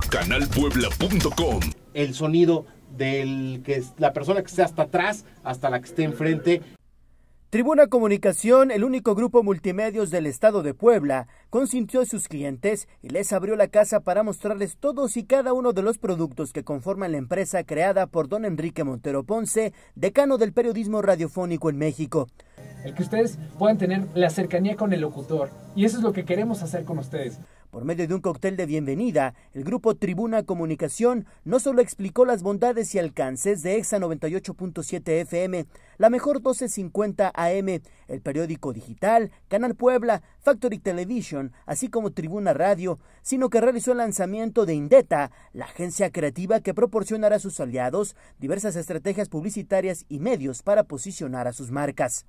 canalpuebla.com. El sonido del que es la persona que esté hasta atrás hasta la que esté enfrente. Tribuna Comunicación, el único grupo multimedios del estado de Puebla, consintió a sus clientes y les abrió la casa para mostrarles todos y cada uno de los productos que conforman la empresa creada por don Enrique Montero Ponce, decano del periodismo radiofónico en México. El que ustedes puedan tener la cercanía con el locutor, y eso es lo que queremos hacer con ustedes. Por medio de un cóctel de bienvenida, el grupo Tribuna Comunicación no solo explicó las bondades y alcances de EXA 98.7 FM, la mejor 1250 AM, el periódico digital, Canal Puebla, Factory Television, así como Tribuna Radio, sino que realizó el lanzamiento de Indeta, la agencia creativa que proporcionará a sus aliados diversas estrategias publicitarias y medios para posicionar a sus marcas.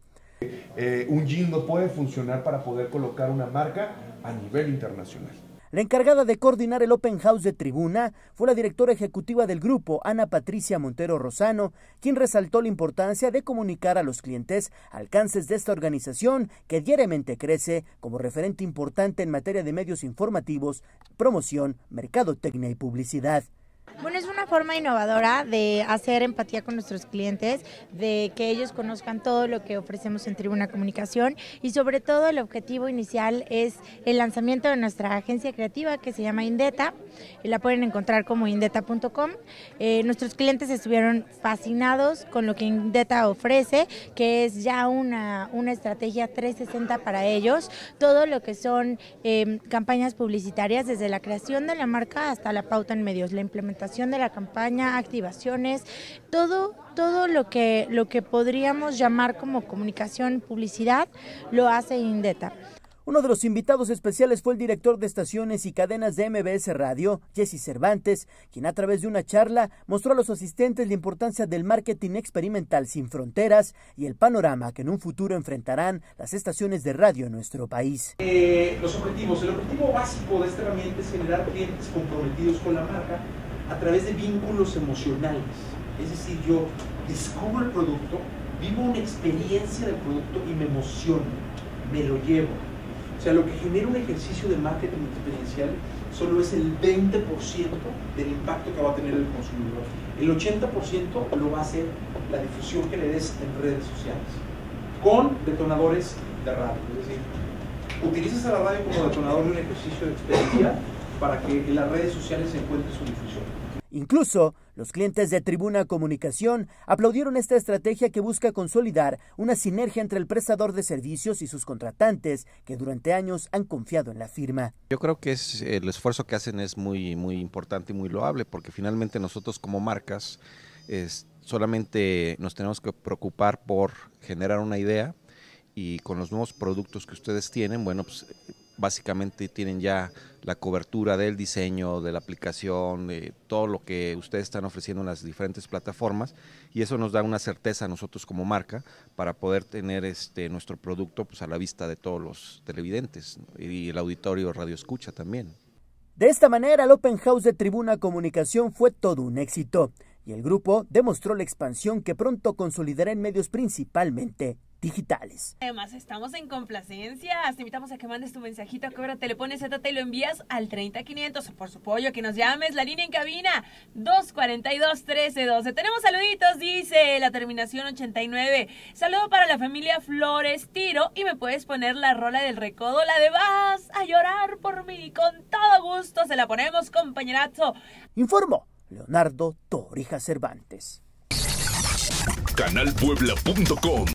Un jingle puede funcionar para poder colocar una marca a nivel internacional. La encargada de coordinar el Open House de Tribuna fue la directora ejecutiva del grupo, Ana Patricia Montero Rosano, quien resaltó la importancia de comunicar a los clientes alcances de esta organización que diariamente crece como referente importante en materia de medios informativos, promoción, mercadotecnia y publicidad. Bueno, es una forma innovadora de hacer empatía con nuestros clientes, de que ellos conozcan todo lo que ofrecemos en Tribuna Comunicación y sobre todo el objetivo inicial es el lanzamiento de nuestra agencia creativa que se llama Indeta, y la pueden encontrar como indeta.com. Nuestros clientes estuvieron fascinados con lo que Indeta ofrece, que es ya una estrategia 360 para ellos, todo lo que son campañas publicitarias desde la creación de la marca hasta la pauta en medios, la implementación de la campaña, activaciones, todo lo que podríamos llamar como comunicación, publicidad, lo hace Indeta. Uno de los invitados especiales fue el director de estaciones y cadenas de MBS Radio, Jesse Cervantes, quien a través de una charla mostró a los asistentes la importancia del marketing experimental sin fronteras y el panorama que en un futuro enfrentarán las estaciones de radio en nuestro país. Los objetivos. El objetivo básico de esta herramienta es generar clientes comprometidos con la marca a través de vínculos emocionales. Es decir, yo descubro el producto, vivo una experiencia del producto y me emociono, me lo llevo. O sea, lo que genera un ejercicio de marketing experiencial solo es el 20% del impacto que va a tener el consumidor. El 80% lo va a hacer la difusión que le des en redes sociales, con detonadores de radio. Es decir, utilizas a la radio como detonador de un ejercicio de experiencia para que en las redes sociales se encuentre su difusión. Incluso, los clientes de Tribuna Comunicación aplaudieron esta estrategia que busca consolidar una sinergia entre el prestador de servicios y sus contratantes que durante años han confiado en la firma. Yo creo que el esfuerzo que hacen es muy importante y muy loable, porque finalmente nosotros como marcas solamente nos tenemos que preocupar por generar una idea, y con los nuevos productos que ustedes tienen, bueno, pues básicamente tienen ya la cobertura del diseño, de la aplicación, de todo lo que ustedes están ofreciendo en las diferentes plataformas, y eso nos da una certeza a nosotros como marca para poder tener nuestro producto pues a la vista de todos los televidentes y el auditorio radio escucha también. De esta manera, el Open House de Tribuna Comunicación fue todo un éxito, y el grupo demostró la expansión que pronto consolidará en medios principalmente digitales. Además, estamos en complacencias. Te invitamos a que mandes tu mensajito a Cobra, te le pones ZT y lo envías al 30500. Por su pollo, que nos llames. La línea en cabina 242-1312. Tenemos saluditos, dice la terminación 89. Saludo para la familia Flores Tiro. Y me puedes poner la rola del Recodo, la de Vas a llorar por mí. Con todo gusto se la ponemos, compañerazo. Informó Leonardo Torija Cervantes. canalpuebla.com